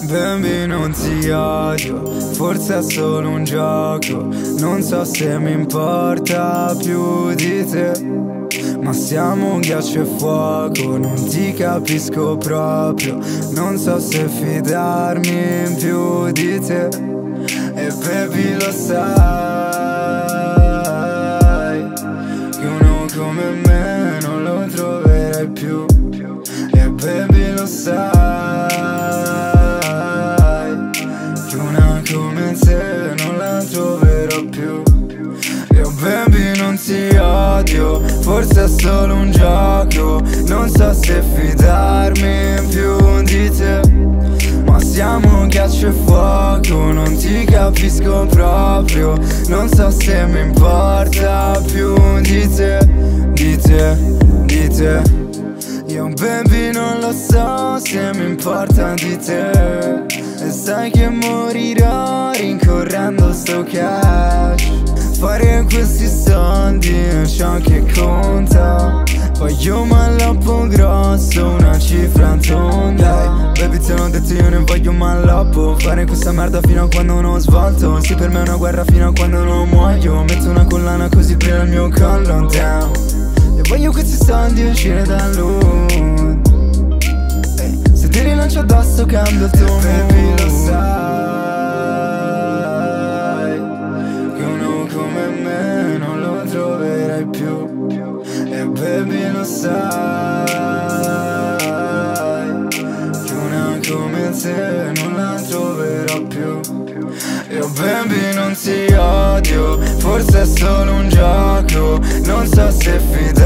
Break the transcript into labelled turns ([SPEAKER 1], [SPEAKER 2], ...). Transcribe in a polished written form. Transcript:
[SPEAKER 1] Baby, non ti odio, forse è solo un gioco. Non so se mi importa più di te, ma siamo ghiaccio e fuoco. Non ti capisco proprio, non so se fidarmi in più di te. E baby lo sai, che uno come me non lo troverai più. E baby lo sai, che una come te non la troverò più. Io baby non ti odio, forse è solo un gioco. Non so se fidarmi in più di te, ma siamo ghiaccio e fuoco. Non ti capisco proprio, non so se mi importa più di te, di te, di te. Io baby non lo so se mi importa di te, e sai che morirò rincorrendo sto cash. Fare questi soldi è ciò che conta. Voglio un malloppo grosso, una cifra tonda. Baby te l'ho detto, io ne voglio un malloppo. Fare questa merda fino a quando non ho svolto. Sì, per me è una guerra fino a quando non muoio. Metto una collana così prima il mio collo down. E voglio questi soldi uscire dall'hood. Se ti rilancio addosso cambio il tuo mood. Baby lo sai, che uno come me non lo troverai più. E baby lo sai, che una come te non la troverò più. Io baby non ti odio, forse è solo un gioco. Non so se fidare